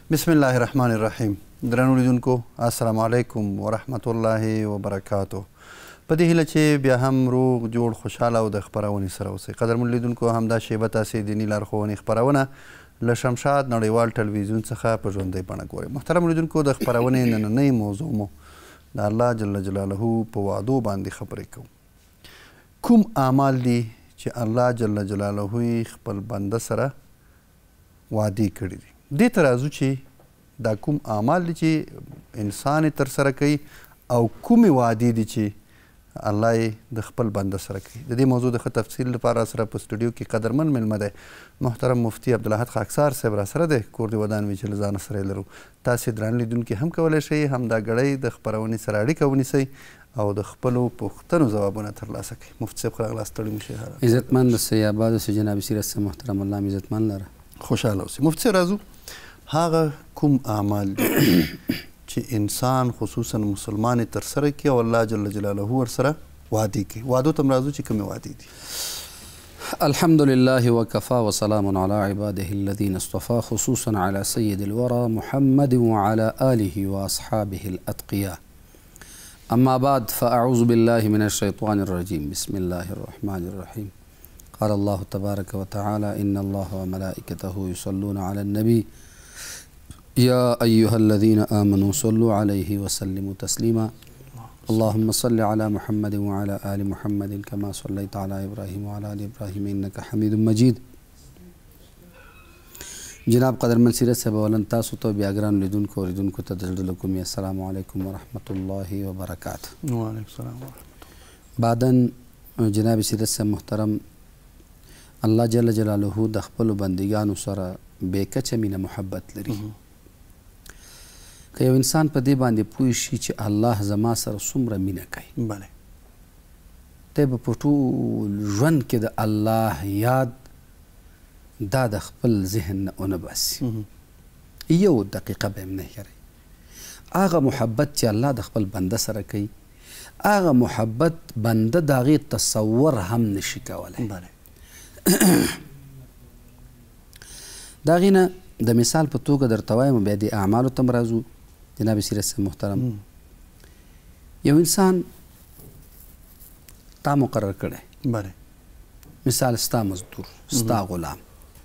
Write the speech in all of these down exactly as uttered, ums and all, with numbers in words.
بسم الله الرحمن الرحیم. درنو لیدونکو السلام علیکم ورحمت الله وبرکاتو. په دې هیله چې بیا هم روغ جوړ خوشحاله او د خپرونې سره اوسئ. قدرمن لیدونکو همدا شیبه تاسې دیني لارښوونې خپرونه له شمشاد نړیوال ټلویزیون څخه په ژوندۍ بڼه ګورئ. محترم لیدونکو د خپرونې نننۍ موضوع مو د الله جل جلاله په وعدو باندې خبرې کوو. کوم اعمال دي چې الله جل جلاله یې خپل بنده سره وعدې کړي دي؟ دې ته راځو چې دا کوم اعمال دي چې انسان یې ترسره کوي او کومې وعدې دي چې الله یې د خپل بنده سره کوي. د دې موضوع د ښه تفصیل لپاره سره په سټوډیو کې قدرمن میلمه دی محترم مفتي عبدالاحد خاکسار صاحب را سره دی. کور دې ودان وي چې له ځانه سره یې لرو. تاسې درانه لیدونکي هم کولی شئ همدا ګړی د خپرونې سره اړیکه ونیسئ او د خپلو پوښتنو ځوابونه ترلاسه کړئ. مفتي صاحب ښه راغلاست، ستړي مه شئ. عزتمند اوسئ، آباد اوسئ جناب سیرت صاحب محترم، الله مې عزتمند لره. خوشحاله اوسئ. مفتي صاحب راځو، هغه کوم اعمال دي چې انسان خصوصا مسلمان یې ترسره کړي او الله جل جلاله ورسره وعدې کوي؟ وعدو ته هم راځو چې کومې وعدې دي؟ الحمد لله وكفى وسلام على عباده الذين اصطفى خصوصا على سيد الورى محمد وعلى آله وأصحابه الأتقياء. أما بعد فأعوذ بالله من الشيطان الرجيم. بسم الله الرحمن الرحيم. قال الله تبارك وتعالى إن الله وملائكته يصلون على النبي يا أيها الذين آمنوا صلوا عليه وسلموا تسليما. اللهم صل على محمد وعلى آل محمد كما صليت على إبراهيم وعلى آل إبراهيم إنك حميد مجيد. جناب قدرمن سیرت صاحب، اولا تاسو ته بیا ګرانو لیدونکو اوریدونکو ته د زړه له کومې السلام علیکم ورحمت الله وبرکاته. وعلیکم السلام ورحمت الله. بعدن جناب سیرت صاحب محترم، الله جل جلاله د خپلو بندګانو سره بې کچه مینه محبت لري. که یو انسان په دې باندې پوه شي چې الله زما سره څومره مینه کوي، بله دی به په ټول ژوند کې د الله یاد دا د خپل ذهن نه ونه باسي، یو دقیقه به هم نه هېروي. هغه محبت چې الله د خپل بنده سره کوي، هغه محبت بنده د هغې تصور هم نشي کولی. د هغې نه د مثال په توګه درته وایم، بیا دې اعمالو ته هم راځو. جناب سیرت صاحب محترم، یو انسان تا مقرر کړی، بله مثال ستا مزدور، ستا غلام،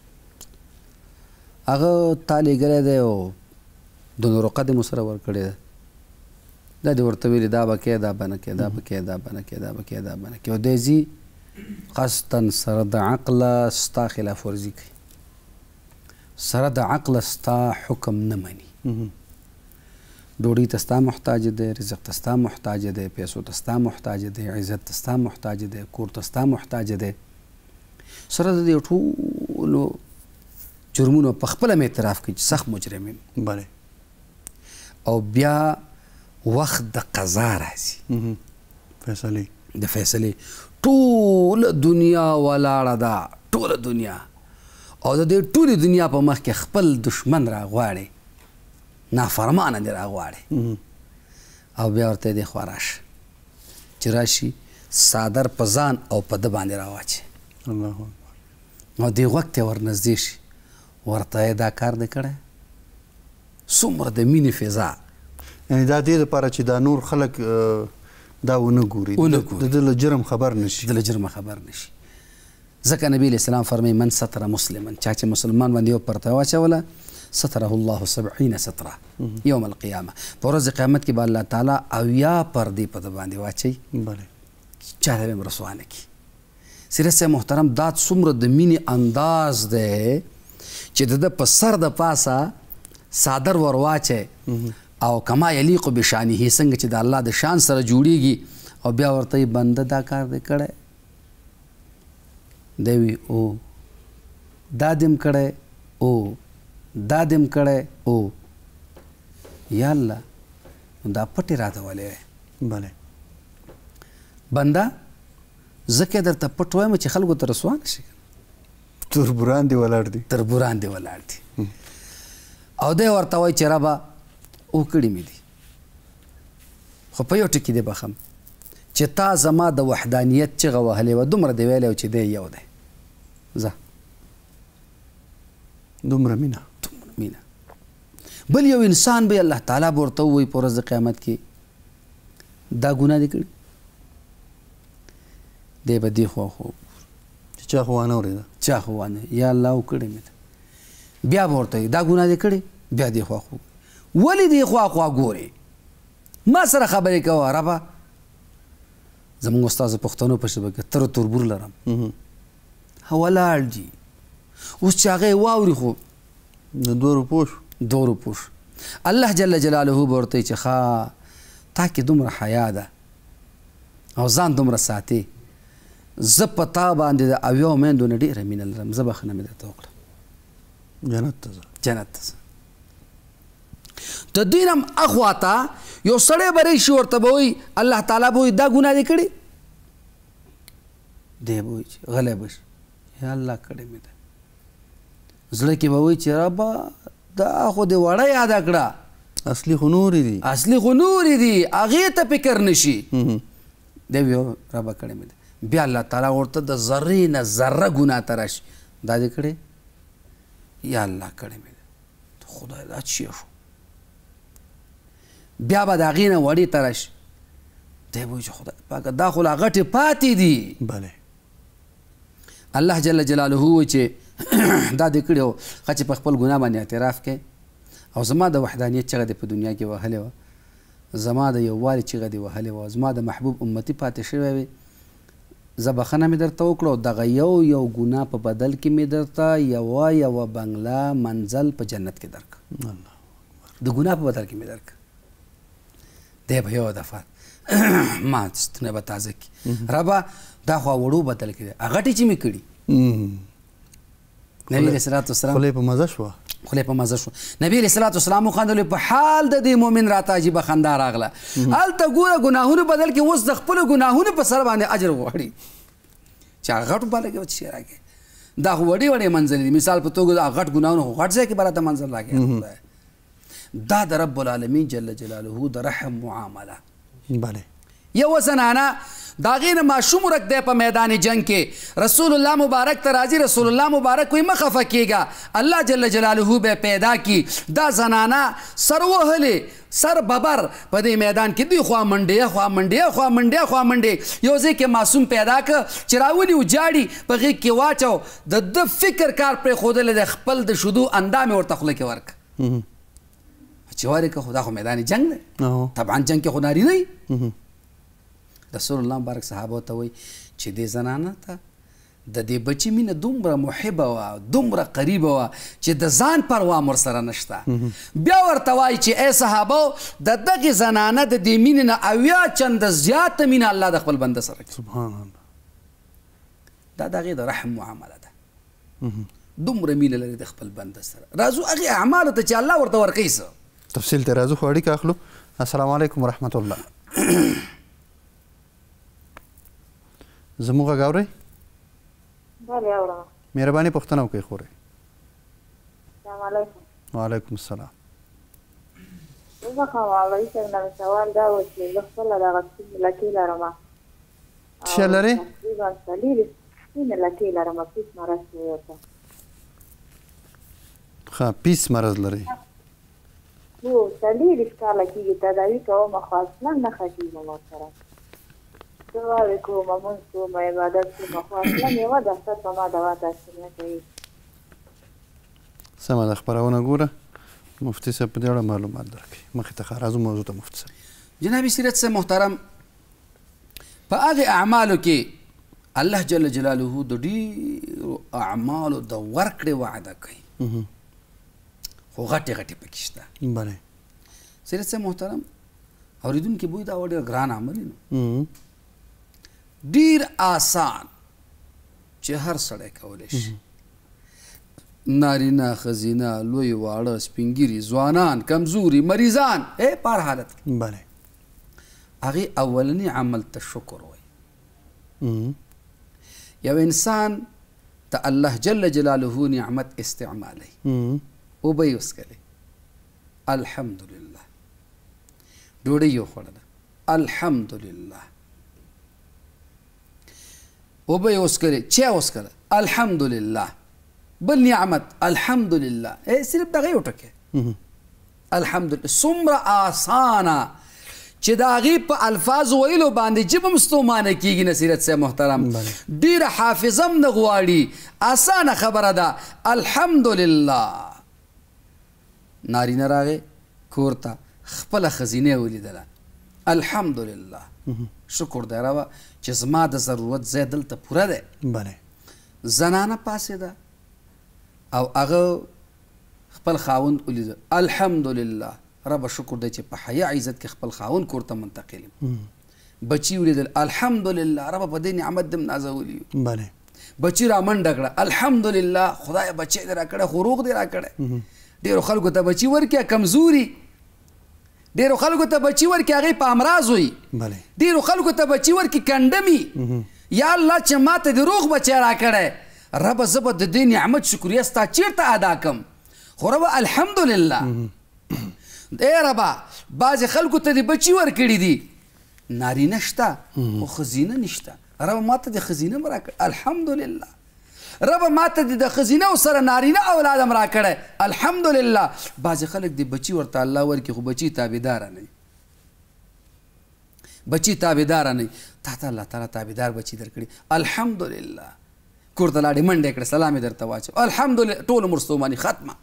هغه تا لیږلی دی او د نورو قد یې سره ورکړې ده. دا دې ورته ویلي دا به کې دا به نه کې دا به کې دا به نه کې دا به کې دا به نه کې، او دی ځي قصدن سره د عقله ستا خلاف ورزي کوي، سره د عقله ستا حکم نه مني. ډوډۍ ته ستا محتاج دی، رزق ته ستا محتاج دی، پیسو ته ستا محتاج دی، عزت ته ستا محتاج دی، کور ته ستا محتاج دی، سره د دې ټولو جرمونو په خپله م اعتراف کوي چې سخت مجرم یم. بله او بیا وخت د قضا راځي، فیصلې د فیصلې، ټوله دنیا ولاړه ده، ټوله دنیا، او د دې ټولې دنیا په مخ کې خپل دشمن راغواړي، نافرمانه دې راغواړي، او بیا ورته دې خوا راشه چې راشي څادر په ځان او په ده باندې راواچي، الله اکبر، او دې غوږ ته ورنږدې شي، ورته یې دا کار دې کړی. څومره د مینې فضا، یعنې دا دې لپاره چې دا نور خلک دا ونه ګوري، د ده له جرم خبر نشي، د له جرمه خبر نشي. ځکه نبی علیه السلام فرمایي من ستر مسلما، چا چې مسلمان باندې یو پرده واچوله ستره الله سبعین ستره یوم القیامه، په ورځ قیامت کې به الله تعالی اویا پردې په ده باندې واچوي، چا ته به هم رسوا نه کړي. سیرت صاحب محترم، دا څومره د مینې انداز دی چې د ده په سر د پاسه څادر ور واچی، او کما یلیق بشانه، څنګه چې د الله د شان سره جوړیږي، او بیا ورته یې بنده دا کار دی کړی، دی وي او دا دې م کړی، او دا دې م کړی، او یا الله نو دا پټې راته ولې وی؟ بله بنده ځکه درته پټ وایم چې خلکو ته رسوا نه شي، تربوران دې ولاړ دي، تربوران دې ولاړ دي، او دی ورته وایي چې ربه او کړي مې دي، خو په یو ټکي دې بخم چې تا زما د وحدانیت چغه وهلې وه، دومره دې ویلی و چې دی یو دی، ځه دومره مینه دومره مینه بل یو انسان به الله تعالی به ورته ووایي په ورځ د قیامت کې دا ګناه دې کړي دی به دې خوا خو چې چا خو وانه اورېده چا خو وانه یا الله وکړې مې ده بیا به ورته وایي دا ګناه دې کړې بیا دې خوا خو ولې دې خوا خوا ګورې ما سره خبرې کوه ربه زمونږ استاد پښتنو په ژبه کې تر تربور لرم ولاړ دي اوس چې هغه یې واوري خو د دوه روپو شو دوه روپو شو الله جل جلاله به ورته وایي چې ښه تا کې دومره حیا ده او ځان دومره ساتې زه په تا باندې د اویو میندو نه ډېره مینه لرم زه بخښنه مې درته وکړه جنت ته ځه جنت ته ځه د دوی نه هم اخوا ته یو سړی به راشي ورته به وایي الله تعالی به وایي دا ګناه دې کړې دی به وایي چې غلی به شي یا الله کړې مې ده زړه کې به وایي چې ربه دا خو دې وړه یاده کړه اصلي خو نورې دي اصلي خو نورې دي هغې ته فکر نه شي دی به ربه کړې مې ده بیا الله تعالی ورته د ذرې نه ذره ګناه ته راشي دا دې کړې یا الله کړې مې ده خدای دا چی شو بیا به د هغې نه وړې ته راشي دی به وایي چې خدای پاکه دا خو لا غټې پاتې دي بله الله جل جلاله وایي چې دا دې کړې وه ښه چې په خپل ګناه باندې اعتراف کې او زما د وحدانیت چغه دې په دنیا کې وهلې وه زما د یووالي چغه دې وهلې وه زما د محبوب امتي پاتې شوی وې زه بخښنه مې درته وکړه او دغه یو یو ګناه په بدل کې مې درته یوه یوه بنګله منزل په جنت کې درکړه د ګناه په بدل کې مې درکړه دی به یوه دفعه ما ستنه به تازه کړي ربه دا خو وړو بدل کې دی غټې چې مې کړي نبی علیه صلات وسلام خولې په مزه شوه خولې په مزه شوه نبی علیه صلات وسلام وخندلو په حال د دې مؤمن راته عجیبه خندا راغله هلته ګوره ګناهونو بدل کې اوس د خپلو ګناهونو په سر باندې اجر غواړي چې هغه غټو بالا کې به څه راکړي دا خو وړې وړې منزلې دي مثال په توګه دا غټ ګناهونه خو غټ ځای کې به راته منزل راکړي دا د رب العالمین جل جلاله د رحم معامله بله یو زنانه د هغې نه ماشوم ورک دی په میدان جنگ کې رسول الله مبارک ته راځي رسول الله مبارک وایي مه خفه کېږه الله جل جلاله به پیدا کي دا زنانه سر وهلې سر ببر په دې میدان کې دوی خوا منډې خوا منډې خوا منډې خوا منډې یو ځای کې معصوم پیدا که چې راوني و جاړي په غېږ کې واچو د ده فکر کار پرېښودلی دی خپل د شدو اندام یې ورته خوله کې ورکړه چې وارې که خو دا خو میدان جنگ دی طبعا جنگ کې خو نارینه وي رسول الله مبارک صحابه ته وایي چې دې زنانه ته د دې بچي مینه دومره محبه وه دومره قریبه وه چې د ځان پروا هم ورسره نشته بیا ورته وایي چې ای صحابو د دغې زنانه د دې مینې نه اویا چنده زیاته مینه الله د خپل بنده سره کوي سبحان الله دا د هغې د رحم معامله ده دومره مینه لري د خپل بنده سره راځو هغې اعمالو ته چې الله ورته ورکوي څه تفصیل ته راځو خو اړیکه اخلو السلام علیکم ورحمت الله زموږ غږ اورئ بله اورم مهرباني پوښتنه وکړئ خورئ السلام علیکم وعلیکم السلام وبخښه مولوي صاحب نه مې سوال دا و چې زه خپله دغه سپینې لکې لرم څه لرې تقریبا څلېرویشت سپینې لکې لرم پیس مرض مې ورته ښه پیس مرض لرئ هو څلېرویشت کاله کېږي تداوي کوم خو اصلا نه ښه کېږم ورسره دعاوې کوم مونځ کوم عبادت کوم خو اصلا یوه ډاکټر په ما دوا تاثیر نه کوي سمه ده خپرونه ګوره مفتي صاحب په دې اړه معلومات درکوي مخې ته ښه راځو موضوع ته مفتي صاحب جناب سیرت صاحب محترم په هغې اعمالو کې الله جل جلاله د ډېرو اعمالو د ورکړې وعده کوي خو غټې غټې پکې شته بله سیرت صاحب محترم اورېدونکي بوی دا ډېر ګران عمل نو ډېر آسان چې هر سړی کولی شي نارینه ښځینه لوی واړه سپین ځوانان کمزوري مریضان ای په هر حالت کې بله هغې اولني عمل ته شکر وایي یو انسان ته الله جل جلاله نعمت استعمالی اوبه یې وڅښلې الحمدلله ډوډۍ یې وخوړله الحمدلله اوبه یې وڅښلې چای وڅښله الحمدلله بل نعمت الحمدلله ای صرف دغه یو ټکی الحمدلله څومره آسانه چې د هغې په الفاظو ویلو باندې ژبه هم ستومانه کېږي نصیرت صاحب محترم ډېره حافظه هم نه غواړي اسانه خبره ده الحمدلله نارینه راغی کور ته خپله ښځینه ولیدله الحمدلله شکر دی ربه چې زما د ضرورت ځای دلته پوره دی زنانه پاسېده او هغه خپل خاوند ولیده الحمدلله ربه شکر دی چې په حیا عزت کې خپل خاوند کور ته منتقل یم بچي ولیدل الحمدلله ربه په دې نعمت دې م نازولی یو بچي را منډه کړه الحمدلله خدایه بچی دې راکړی خو روغ دې راکړی ډېرو خلکو ته بچي ورکړه کمزوري ډېرو خلکو ته بچي ورکړي هغې په امراض وي ډېرو خلکو ته بچي ورکړي کنډمي یا الله چې ما ته دې روغ بچی راکړی ربه زه به د دې نعمت شکریه ستا چېرته ادا کړم خو ربه الحمدلله ای ربه بعضې خلکو ته دې بچي ورکړي دي نارینه شته خو ښځینه نشته ربه ما ته دې ښځینه م راکړی الحمدلله ربه ما ته د ښځینه او سره نارینه اولاد هم راکړی الحمدلله بعضې خلک دې بچي ورته الله ورکړي خو بچي تابعداره نه بچي تابعداره نه تا ته الله تعالی تابعدار بچي درکړي الحمدلله کور ته لاړې منډې کړې سلام یې درته واچو الحمدلله ټول عمر ستوماني ختمه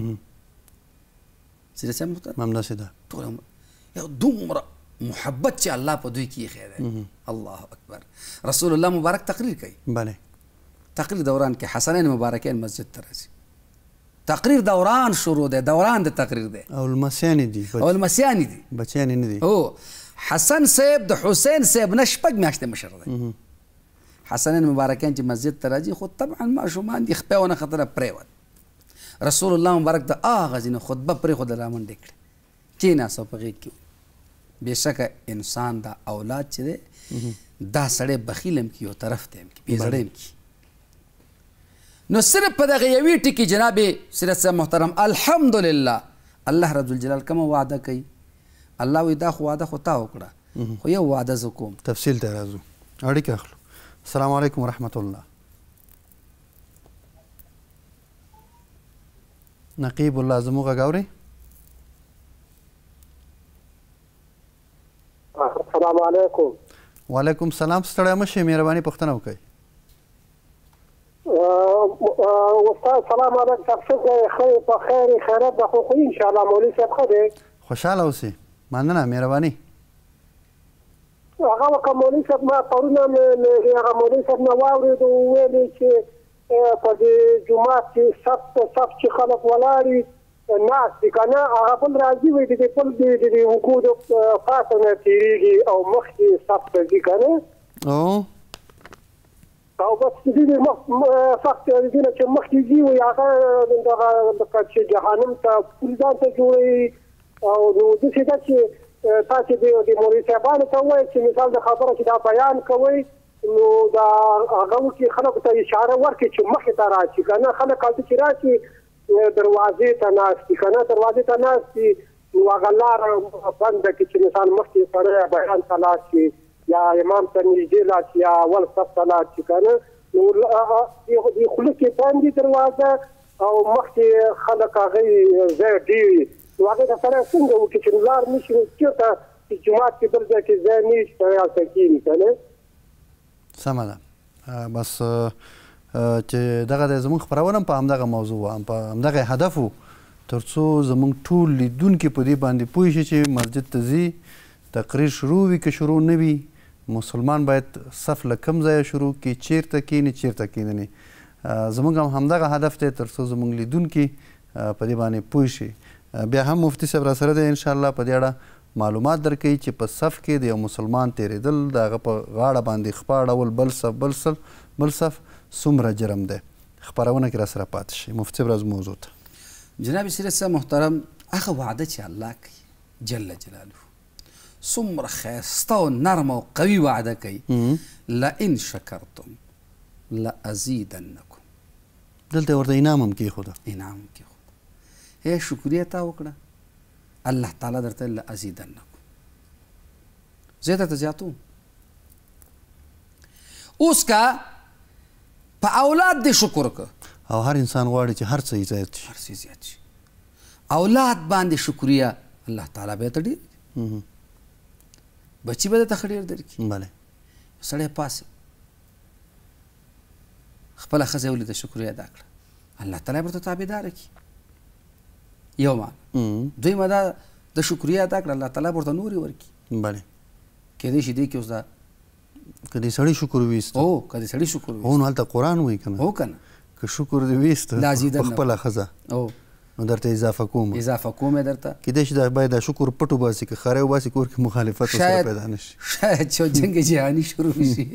سیده صاحب محترم همداسې ده ټول عمر یو دومره محبت چې الله په دوی کې ایښی دی الله اکبر رسول الله مبارک تقریر کوي بله تقریر دوران کې حسنین مبارکین مسجد ته راځي تقریر دوران شروع دی دوران د تقریر دی او لمسیانې دي او لمسیانې دي بچیانې نه دي هو حسن صاحب د حسین صاحب نه شپږ میاشتې مشر دی حسنین مبارکین چې مسجد ته راځي خو طبعا ماشومان دي خپې ونه خطره پرېوت رسول الله مبارک د هغه ځینې خطبه پرېښوده را منډې کړې کېناست او په غېږ کې بېشکه انسان دا اولاد چې دی دا سړی بخیل هم کي یو طرف ته هم کي بېزړی هم کي نو صرف په دغه یوې ټکي جناب سیرت صاحب محترم الحمدلله الله رب الجلال کومه وعده کوي الله وایي دا خو وعده خو تا وکړه خو یو وعده زه کوم تفصیل ته راځو اړیکه اخلو السلام علیکم ورحمت الله نقیب الله زموږ غږ اورئ السلام علیکم وعلیکم سلام ستړی مه شئ مهرباني پوښتنه وکړئ استاد سلام علیکم تقصیر دی خیر په خیر خیرات ده خو خو انشاءالله مولوي صاحب ښه دی خوشحاله اوسئ مننه مهرباني هغه وکړه مولوي صاحب ما پرونه مې هغه مولوي صاحب نه واورېدو وویلې چې په دې جومات کې صف په صف چې خلک ولاړ ناست دي که نه هغه بل راځي وایي د دې پل د اوږو د پاسه نه تېرېږي او مخکې صف ته ځي که نه او بس د دې صف ته د دې نه چې مخکې ځي وایي هغه دغه لکه چې جهنم ته پل ځان ته جوړوي او نو داسې ده چې تاسې د مولوي صاحبانو ته ووایئ چې مثال د خبره چې دا بیان کوئ نو دا هغه وکړي خلکو ته اشاره ورکړي چې مخې ته راشي که نه خلک هلته چې راشي دروازې ته ناست دي که نه دروازې ته ناست دي نو هغه لاره بنده کړي چې مثال مخکې سړی بیان ته لاړ شي یا امام ته نږدې لاړ شي یا اول صف ته لاړ شي که نه نو د خوله کې بندي دروازه او مخکې خلک هغې ځای ډېر وي نو هغې ته سړی څنګه وکړي چې لار نه شي نو چېرته چې جومات کې بل ځای کې ځای نه وي چې سړی هلته کښېني که نه سمه ده بس چې دغه د زموږ خپرونه په همدغه موضوع وه په همدغه هدف و تر څو زموږ ټول لیدونکي په دې باندې پوه شي چې مسجد ته ځي تقریر شروع وي که شروع نه وي مسلمان باید صف له کم ځایه شروع کړي چیرته کښېني چیرته کښېني زموږ هم همدغه هدف دی تر څو زموږ لیدونکي په دې باندې پوه شي بیا هم مفتي صاحب راسره دی انشاءالله په دې اړه معلومات درکوي چې په صف کې د یو مسلمان تېرېدل د هغه په غاړه باندې خپه اړول بل صف بل صف بل صف څومره جرم دی خپرونه کې راسره پاتې شي مفتي صاحب راځو موضوع ته جناب سیرت صاحب محترم هغه وعده چې الله کوي جل جلاله څومره ښایسته او نرم او قوي وعده کوي لئن شکرتم لازیدنکم دلته ورته انعام هم کېښوده انعام هم کېښوده ای شکریه تا وکړه الله تعالی درته لازیدنکم زه درته زیاتوم اوس که په اولاد دې شکر که او هر انسان غواړي چې هر څه یې زیات شي هر څه زیات شي اولاد باندې شکریا الله تعالی به ته ډېر بچي به ته ډېر درکړي. بله سړی پاسه خپله ښځه یې ولیده شکریا ادا کړه الله تعالی به ورته تابعداره کړي. یو معنی. دویمه دا د شکریا ادا کړه الله تعالی به ورته نورې ورکړي. بله کېدای شي دی کې اوس دا که دې سړی شکر ویست او که دې سړي شکر ویست هو نو هلته قرآن وایي که نه هو که نه که شکر دې ویست په خپله ښځه او نو درته اضافه کوم اضافه کوم یې درته کېدای شي دا باید دا شکر پټ وباسي که خری وباسي کور کې مخالفت ورسره پیدا نه شي شاید چې جنګ جهاني شروع شي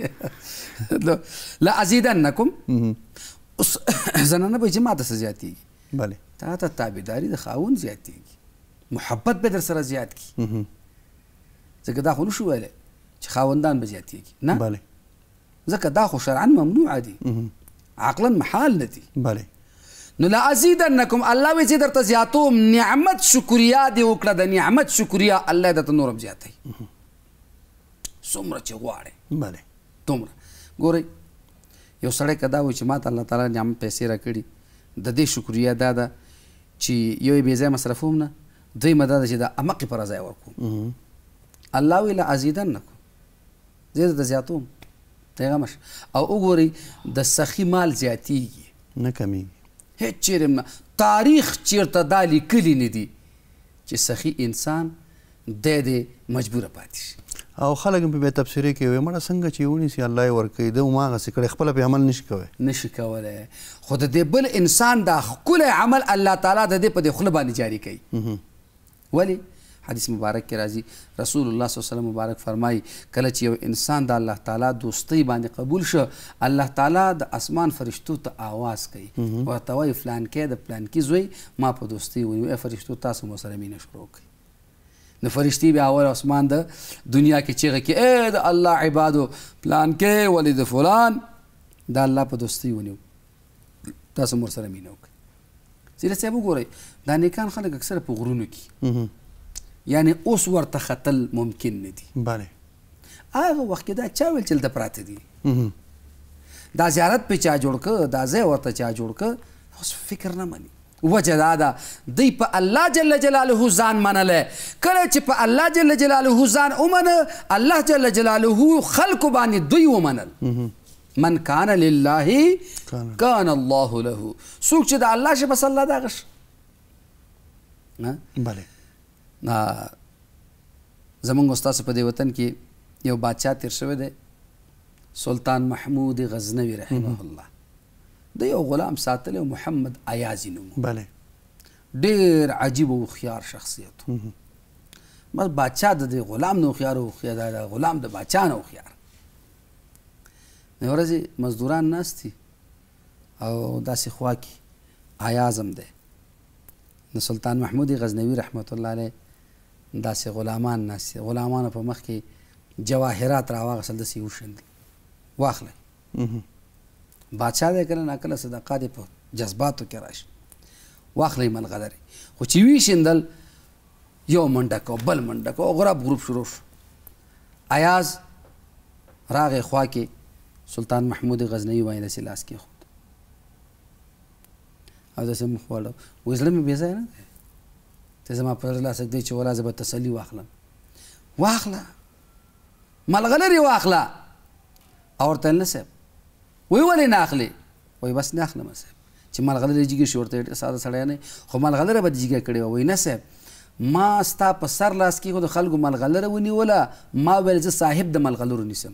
لازیدنکم اوس زنانه به چې ماته څه زیاتېږي بله تا ته تابعداري د خاوند زیاتېږي محبت به در سره زیات کړي ځکه دا خو نشو ویلی چې خاوندان به زیاتېږي نه بله ځکه دا خو شرعا ممنوعه دي عقلا محال نه دي بله نو لازیدنکم الله وایي چې درته زیاتوم نعمت شکریا دې وکړه د نعمت شکریا الله درته نورم زیاتوي څومره چې غواړې بله دومره ګورئ یو سړی که دا وایي چې ما ته الله تعالی نعمت پیسې راکړي د دې شکریا دا ده چې یو یې بې ځایه مصرفوم نه دویمه دا ده چې د امقې پر ځای ورکوم الله وی لازیدنکم زه درته زیاتوم پیغام او وګورئ د سخي مال زیاتېږي نه کمیږي هیڅ چیرې نه تاریخ چیرته دا لیکلي نه دي چې سخي انسان دی دی مجبوره پاتې شي او خلک هم په بیا تبصرې کوي وایي مړه څنګه چې ونیسي الله یې ورکوي ده هماغسې کړی خپله پې عمل نشي کوی نشي کولی خو د دې بل انسان دا ښکلی عمل الله تعالی د دې په دې خوله باندې جاري کوي ولې حدیث مبارک کې راځي رسول الله صلی الله علیه وسلم مبارک فرمایي کله چې یو انسان د الله تعالی دوستۍ باندې قبول شه الله تعالی د اسمان فرشتو ته آواز کوي ورته وایي فلانکی د فلانکي زوی ما په دوستۍ ونیو ای فرشتو تاسو مو سره مینه شروع کړئ نو فرشتي بیا اول اسمان د دنیا کې چیغه کې ای د الله عبادو پلانکی ولې د فلان د الله په دوستۍ ونیو تاسو مور سره مینه وکړئ زیره صاحب وګورئ دا نیکان خلک اکثره په غرونو کې یعنی اوس ورته ختل ممکن نه دي بله هغه وخت کې دا چا ویل چې دلته پراته دي دا زیارت پې چا جوړ که دا ځای ورته چا جوړ که اوس فکر نه مني وجه دا ده دوی په الله جل جلاله ځان منلی کله چې په الله جل جلاله ځان ومنه الله جل جلاله خلکو باندې دوی ومنل من کان لله کان الله له څوک چې د الله شي بس الله د هغه شي بله زمونږ استاسو په دې وطن کې یو بادشاه تیر شوی دی سلطان محمود غزنوي رحمه الله د یو غلام ساتلی محمد ایازي نوم بله ډېر عجیب او هوښیار شخصیت بس بادشاه د دې غلام نه هوښیار او هوښیار د غلام د بادشاه نه هوښیار یوه ورځې مزدوران ناست دي او داسې خوا کې ایاز هم دی نو سلطان محمود غزنوي رحمت الله علیه داسې غلامان ناست دي غلامانو په مخ کې جواهرات راواغېستل داسې یې وشیندل واخلئ بادشاه دی کله ناکله صدقات یې په جذباتو کې راشي واخلئ ملغلرې خو چې ویشیندل یو منډه کو بل منډه کو غراب غروب شروع شو ایاز راغې خوا کې سلطان محمود غزنوي وایي داسې لاس کېښود او داسې مخ واړو وایي زړه مې بې ځایه نه دی ته زما په زړه لاس ږدې چې ولا زه به تسلي واخلم واخله ملغلرې واخله او ورته ویل نه صاحب وی ولې نه اخلې وایي بس نه اخلم صاحب چې ملغلرې جګې شي ورته ساده سړی نه خو ملغلره به دې جګه کړې وه وایي نه صاحب ما ستا په سر لاس کېښود د خلکو ملغلره ونیوله ما ویل زه صاحب د ملغلرو نیسم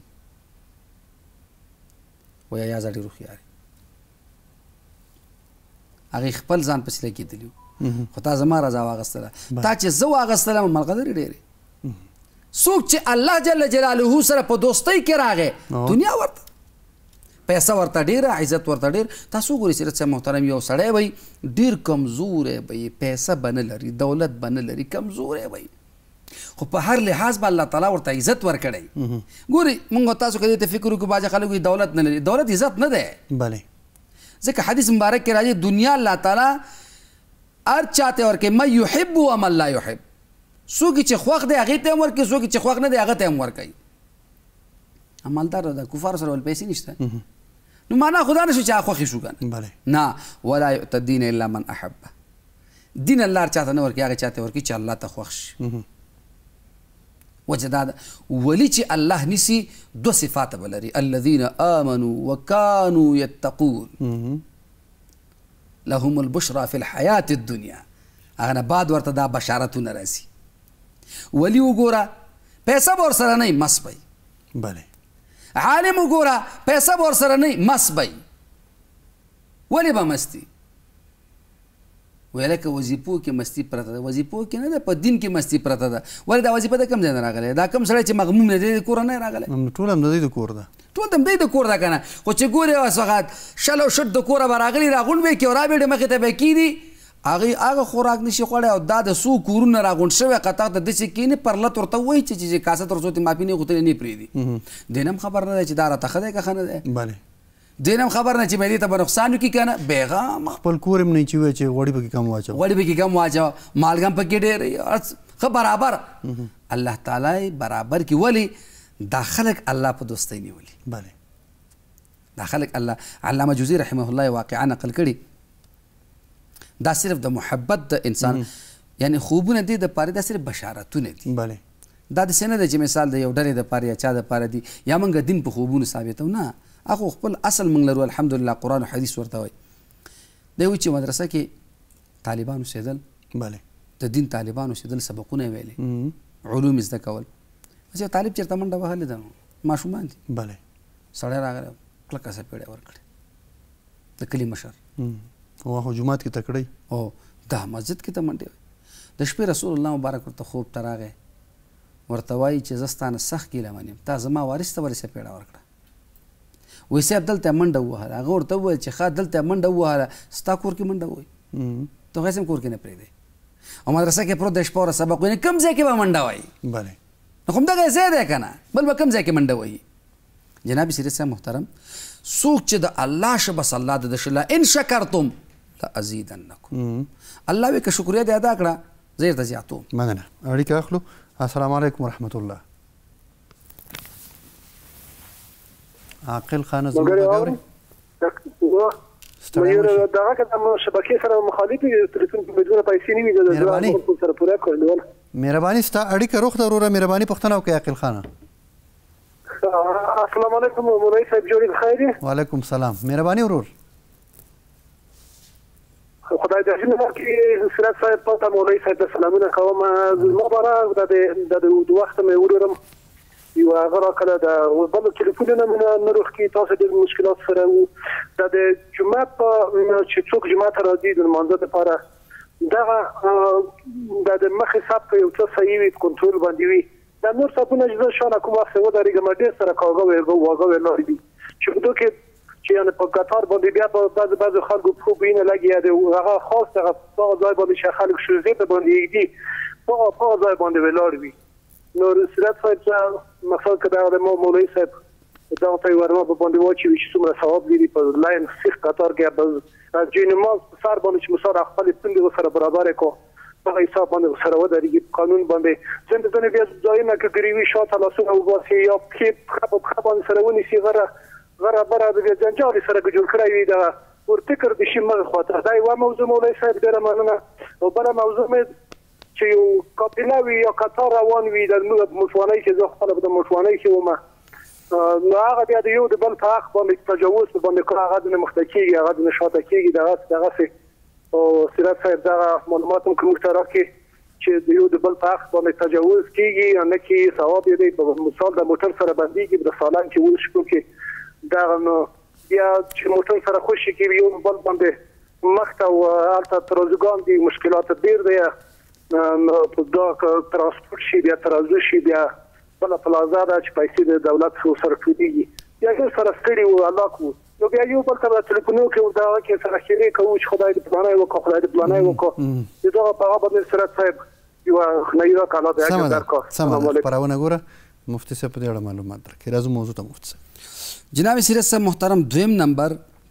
وایي ایازه ډېر هوښیار هغې خپل ځان پسې لګېدلي خو تا زما رضا واغستله تا چې زه واغستلم ملغلرې ډېرې څوک چې الله جل جلاله سره په دوستۍ کې راغی دنیا ورته پیسه ورته ډېره عزت ورته ډېر تاسو وګورئ سیرت صاحب محترم یو سړی وی ډېر کمزوری به پیسه به نه لري دولت به نه لري کمزوری وی خو په هر لحاظ به الله تعالی ورته عزت ورکړی ګورئ مونږ تاسو که دې ته فکر وکړو بعضې خلک وایي دولت نه لري دولت عزت نه دی بله ځکه حدیث مبارک کې راځي دنیا الله تعالی هر چاته ورکوي من یحب و من لا یحب څوک چې خوښ دی هغې ته هم ورکوي څوک چې خوښ نه دی هغه ته هم ورکوي عملدار د کفارو سره ول پیسې نشته نو معنا خدا نشو چې هغه خوښې شو که بله نه ولا یؤت الدین الا من احبه دین الله چاته نه ورکوي هغه چاته ورکوي چې الله ته خوښ شي وجه دا ده ولی چې الله نیسي دو صفات به لري الذین آمنوا وکانوا یتقون لهم البشرى فی الحیات الدنیا هغه نه بعد ورته دا بشارتونه راځي ولی وګوره پیسه به ورسره نه وي مس به بله عالم وګوره پیسه به ورسره نه وي مس به ولې به مستی ویل که وظیفو کې مستی پرته ده وظیفو کې نه ده په دین کې مستی پرته ده ولې دا وظیفه د کوم ځای نه راغلی دا کوم سړی چې مغموم نه دی د کوره نه راغلی ټول هم د دوی د کور ده ټول د دوی د کور ده که نه خو چې ګورې اوس هغه شل او شټ د کوره به راغلي راغونډ به یې کړي او رابېډې مخې ته به یې کښېني هغې هغه خوراک نشي خوړی او دا د څو کورونه راغونډ شوی قطار ته داسې کښېني پرلت ورته ووایي چې چې کاسه تر څو ترې معافي نه غوښتلې نه پرېږدي دې نه هم خبر نه دی چې دا راته ښه دی که ښه نه دی بله دې نه هم خبر نه چې معدې ته به نقصان وکړي که نه بېغامه خپل کور هم نه چې وایي چې غوړي پکې کم واچوه غوړي پکې کم واچوه مالګه هم پکې ډېر ښه برابر الله تعالی برابر کړي ولې دا خلک الله په دوستۍ نیولي بله دا خلک الله علامه جوزي رحمه الله واقعا نقل کړي دا صرف د محبت د انسان یعنی خوبونه دي د پاره دا صرف بشارتونه دي بله دا داسې نه دی چې مثال د یو ډلې دپاره یا چا دپاره دي یا موږ دین په خوبونو ثابتو نه هغه خپل اصل موږ لرو الحمدلله قرآن و حدیث ورته وایي دی وایي چې مدرسه کې طالبان اوسېدل بله د دین طالبان اوسېدل سبقونه یې ویلې علوم یې زده کول چې طالب چېرته منډه وهلې ده ماشومان دي بله سړی راغلی کلکه سپېړی ورکړې د کلي مشر واخو جومات کې تکړی او دا مسجد کې ته منډې وایي د شپې رسول الله مبارک ورته خوب ته راغی ورته وایي چې زه ستا نه سخت ګیله من یم تا زما وارث ته ولې سپېړه ورکړه وایي صاحب دلته یې منډه ووهله هغه ورته وویل چې ښه دلته یې منډه ووهله ستا کور کې منډه ووایي ته هغسې هم کور کې نه پرېږدی او مدرسه کې پروت دی شپه ورځ سبق وایي کوم ځای کې به منډه وایي بله نو خو همدغه ځای دی که نه بل به کوم ځای کې منډه وایي جناب سید صاحب محترم څوک چې د الله شه بس الله د ده شه ان شکرتم لازیدنکم الله وایي که شکریه دې ادا کړه زه درته زیاتوم مننه اړیکه اخلو السلام علیکم ورحمت الله عاقل خانه زموږ غږ مې دغه که د شبکې سره مخالف وي تلیفون کې بدون پیسې نه وي د مهرباني سره پوره کړل مهرباني ستا اړیکه روغ ده وروره مهرباني پوښتنه وکړئ عاقل خانه السلام علیکم مولوي صاحب جوړې بخیر دي وعلیکم سلام مهرباني ورور خدای دې جن کې سرات صاحب ته مولوي صاحب سلامونه کوم زما بارا د د وخت مې ورورم یو هغه راکړه د بل ټلیفونونه نه روخ کې تاسو د مشکلات سره وو د جمعه په چې څوک جمعه ته راځي د منځ لپاره دا د مخې صاحب یو څه صحیح وي کنټرول باندې وي دا نور صاحبونه چې شانه کوم وخت و درېږم ډېر سره کاغه ورغو واغه ورلار دي چې دوی کې چې یعنی په قطار باندې بیا په بعض بعض خلکو په بینه لګیا دی هغه خاص هغه په ځای باندې چې خلک شوزې ته باندې دي په په ځای باندې ولار وي نو سرات صاحب مقصد کدا د مولوی صاحب دا په ورما په باندې واچي چې څومره ثواب لري په لاین سیخ قطار کې بس چې نماز سر باندې چې مسار خپل پندې سره برابر کو په حساب باندې سره ودرېږي قانون باندې څنګه څنګه بیا ځایونه کې ګریوي شاته لاسونه وباسي یا په خپل خپل سره ونیسي غره غره بره د جنجال سره جوړ کړی وي دا ورته کړ د شي مغه خاطر دا یو موضوع مولوی صاحب ډېر مننه او بل موضوع مې چې یو کاپیلا وي یا قطار روان وي د مشوانۍ کې زه خپل د مشوانۍ کې ومه نو هغه بیا د یو د بل په حق باندې تجاوز باندې کړه هغه د مخته کېږي هغه د شاته کېږي دغه دغسې او سیرت صاحب دغه معلومات هم که موږ ته راکړي چې د یو د بل په حق باندې تجاوز کېږي یا نه کې ثواب یې دی په مثال د موټر سره بندېږي د سالان کې ولشکو کې دغه نو بیا چې موټر سره خوشي کېږي یو بل باندې مخته او هلته ترازوګان دي مشکلات ډېر دی دا ترانسپورټ شي بیا ترازو شي بیا بله پلازا ده چې پیسې د دولت سره ټولېږي بیا یو سره ستړي وو الله کو نو بیا یو بل ته به تلیفونو کې دغه کې سره ښېرې کوو چې خدای دې پلانی وکړه خدای دې پلانی وکړه د دغه په هغه باندې سرت صاحب یوه خنیره کاله د اجر درکړه سمه ده خپرونه ګوره مفتي صاحب په دې اړه معلومات درکړي راځو موضوع ته مفتي صاحب جناب سیرت صاحب محترم دویم نمبر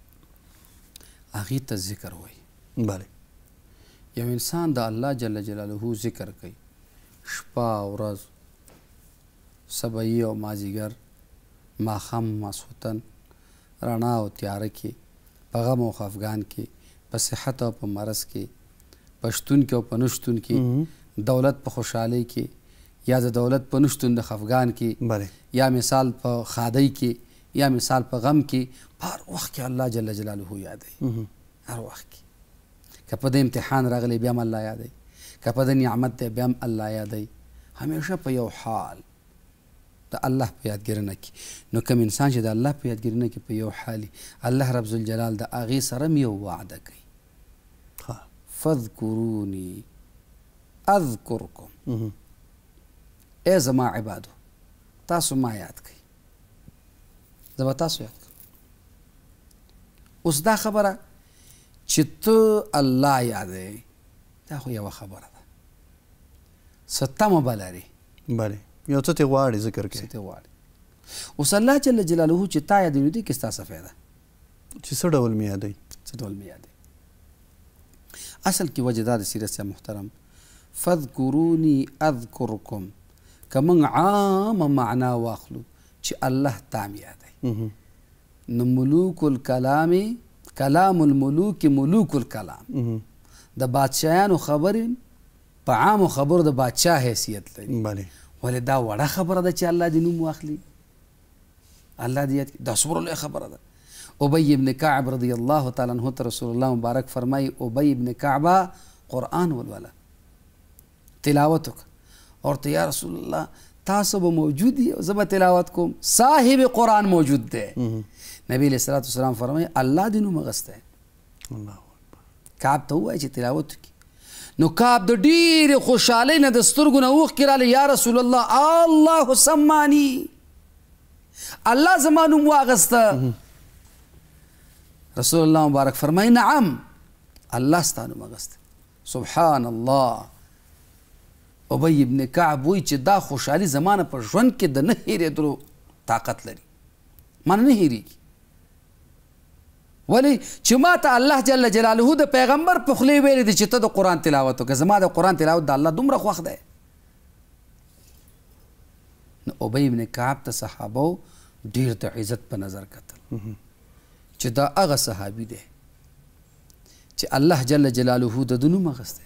هغې ته ذکر وایي بله یو انسان د الله جل جلاله ذکر کوي شپه ورځ سبایی او مازیګر ماښام ماسخوتن رڼا او تیاره کې په غم او خفګان کې په صحت او په مرض کې په شتون کې او په نشتون کې، دولت په خوشحالۍ کې یا د دولت په نشتون د خفګان کې، یا مثال په ښادۍ کې یا مثال په غم کې، په هر وخت کې الله جل جلاله یادوي. هر وخت کې که په د امتحان راغلی بیا هم الله یادوي، که په د نعمت دی بیا هم الله یادوي. همیشه په یو حال د الله په یادګرنه کې. نو کوم انسان چې د الله په یادګرنه کې په یو حالي، الله رب ذوالجلال د هغې سره هم یو وعده کوي، فاذکروني اذکرکم. ای زما عبادو تاسو ما یاد کوئ، زه به تاسو یاد کوم. اوس دا خبره چې ته الله یادوې دا خو یوه خبره ده، څه تمه به لرې، بلې یو څه ترې غواړې ذکر کوې، څه ترې غواړې. اوس الله جل جلاله چې تا یادوي نو دې کې ستا څه فایده چې څه ډول مې یادوي، څه ډول مې یادوي. اصل کې وجه دا د سیرت صاحب محترم، فاذکروني اذکرکم، که موږ عامه معنا واخلو چې الله تا مې یادوي، نو ملوک الکلام، کلام الملوک ملوک الکلام، د بادشاهانو خبرې په عامو خبرو د بادشاه حیثیت لري. ولې دا وړه خبره ده چې الله دې نوم واخلي، الله دې یاد کړي، دا څومره لویه خبره ده. ابی ابن کعب رضی الله تعالی عنہ ته رسول الله مبارک فرمایي، ابی ابن کعبه قرآن ولوله، تلاوت وکړه، ورته یا رسول الله تاسو به موجود یې، زه به تلاوت کوم، صاحب قرآن موجود دی. نبی علیہ الصلوۃ والسلام فرمایي الله دې نوم اغستی. کعب ته ووایي چې تلاوت وکړي. نو کعب د ډېرې خوشحالۍ نه د سترګو نه اوښکې راغلې، یا رسول الله الله سمانی، الله زما نوم واغسته. رسول الله مبارک فرمایي نعم الله ستا نوم اغسته. سبحان الله. ابی ابن کعب وایي چې دا خوشحالي زمانه په ژوند کې د نه هېرېدلو طاقت لري، مانه نه هېرېږي. ولی چې ما ته الله جل جلاله د پیغمبر په خولې ویلي دي چې ته د قرآن تلاوت وکړه، زما د قرآن تلاوت د الله دومره خوښ دی. نو ابی ابن کعب ته صحابو ډېر د عزت په نظر کتل چې دا هغه صحابي دی چې الله جل جلاله د ده نوم اخیستی.